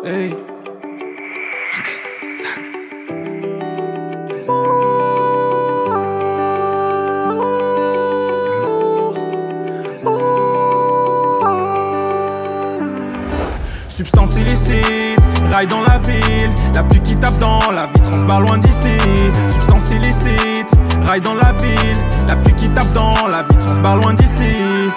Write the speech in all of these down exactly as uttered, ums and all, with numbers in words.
Hey. Finesse. Substance illicite, raille dans la ville, la pluie qui tape dans la vie, transbarre loin d'ici. Substance illicite, raille dans la ville, la pluie qui tape dans la vie, transbarre loin d'ici.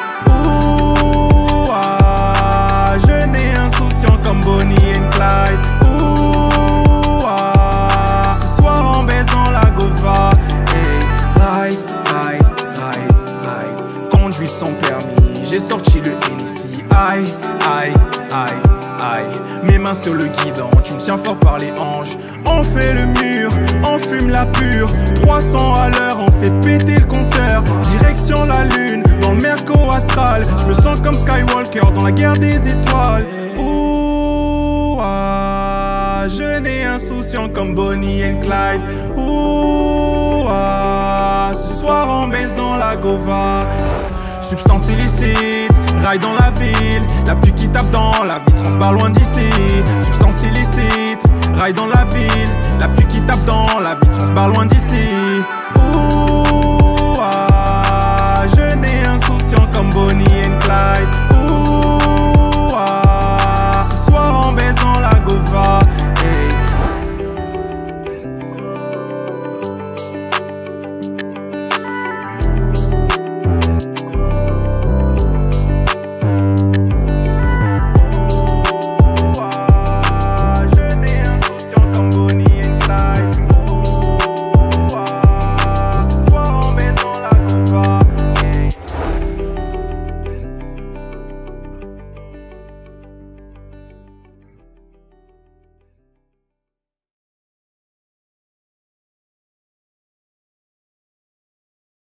Ouh, ah, je n'ai insouciant comme Bonnie and Clyde. Ouh, ah, ce soir on baisse dans la Gova. Hey, ride, ride, ride, ride. Conduite sans permis, j'ai sorti le Hennessy. Aïe, aïe, aïe. Aïe, mes mains sur le guidon, tu me tiens fort par les hanches. On fait le mur, on fume la pure. trois cents à l'heure, on fait péter le compteur. Direction la lune, dans le merco astral. Je me sens comme Skywalker dans la guerre des étoiles. Ouh, ah, je n'ai insouciant comme Bonnie and Clyde. Ouh, ah, ce soir on baisse dans la Gova. Substance illicite, raille dans la ville, la pluie qui tape dans la vie, transbarre loin d'ici. Substance illicite, raille dans la ville, la pluie qui tape dans la vie, transbarre loin d'ici.